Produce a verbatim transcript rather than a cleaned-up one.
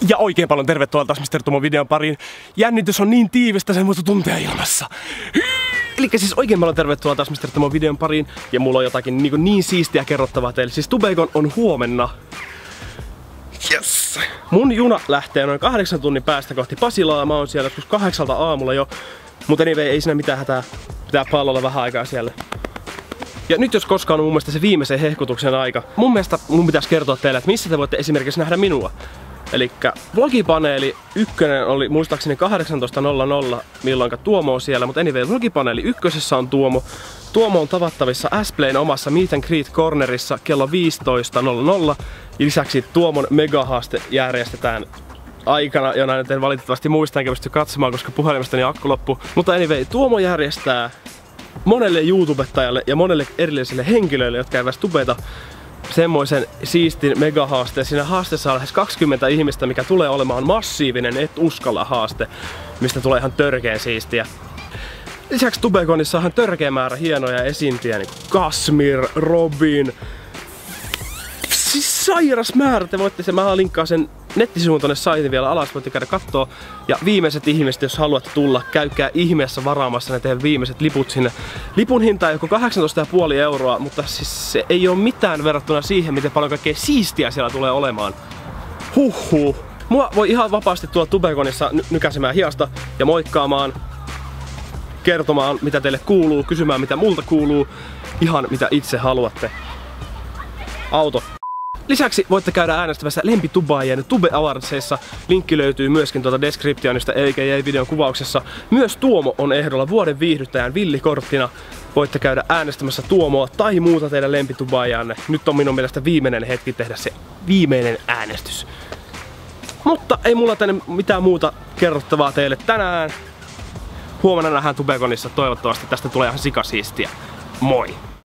Ja oikein paljon tervetuloa taas mister Tomon videon pariin. Jännitys on niin tiivistä, sen muista tuntea ilmassa. Elikkä siis oikein paljon tervetuloa taas mister Tomon videon pariin. Ja mulla on jotakin niin, niin siistiä kerrottavaa teille. Siis Tubecon on huomenna. Yes. Mun juna lähtee noin kahdeksan tunnin päästä kohti Pasilaa. Mä oon siellä joskus kahdeksalta aamulla jo. Mutta anyway, ei siinä mitään hätää. Pitää pallolla vähän aikaa siellä. Ja nyt jos koskaan on mun mielestä se viimeisen hehkutuksen aika. Mun mielestä mun pitäisi kertoa teille, että missä te voitte esimerkiksi nähdä minua. Elikkä vlogipaneeli ykkönen oli muistaakseni kahdeksantoista nolla nolla, milloinka Tuomo on siellä, mutta anyway, vlogipaneeli ykkösessä on Tuomo. Tuomo on tavattavissa S-Playn omassa Meet and Greet Cornerissa kello viisitoista nolla nolla. Ja lisäksi Tuomon megahaaste järjestetään aikana, jona nyt en valitettavasti muista enkä pysty katsomaan, koska puhelimestani akku loppu. Mutta anyway, Tuomo järjestää monelle YouTubettajalle ja monelle erilliselle henkilöille, jotka eivät tubeta, semmoisen siistin megahaasteen. Siinä haasteessa on lähes kaksikymmentä ihmistä, mikä tulee olemaan massiivinen et uskalla haaste, mistä tulee ihan törkeen siistiä. Lisäksi Tubeconissa on ihan törkeä määrä hienoja esiintyjä, niin kuin Kasmir, Robin. Siis sairas määrä, te voitte se, mä linkkaan sen nettisivuun tonne saitin vielä alas, voitte käydä kattoo. Ja viimeiset ihmiset, jos haluatte tulla, käykää ihmeessä varaamassa ne teidän viimeiset liput sinne. Lipun hinta on joku kahdeksantoista pilkku viisi euroa, mutta siis se ei ole mitään verrattuna siihen, miten paljon kaikkea siistiä siellä tulee olemaan. Huhhuh. Mua voi ihan vapaasti tulla Tubeconissa nykäsemään hiasta ja moikkaamaan, kertomaan mitä teille kuuluu, kysymään mitä multa kuuluu, ihan mitä itse haluatte. Auto. Lisäksi voitte käydä äänestämässä lempitubaajien Tube Awardsissa. Linkki löytyy myöskin tuolta descriptionista eikä jäi videon kuvauksessa. Myös Tuomo on ehdolla vuoden viihdyttäjän villikorttina. Voitte käydä äänestämässä Tuomoa tai muuta teidän lempitubaajanne. Nyt on minun mielestä viimeinen hetki tehdä se viimeinen äänestys. Mutta ei mulla tänne mitään muuta kerrottavaa teille tänään. Huomenna nähdään Tubeconissa. Toivottavasti tästä tulee ihan sikasiistiä. Moi!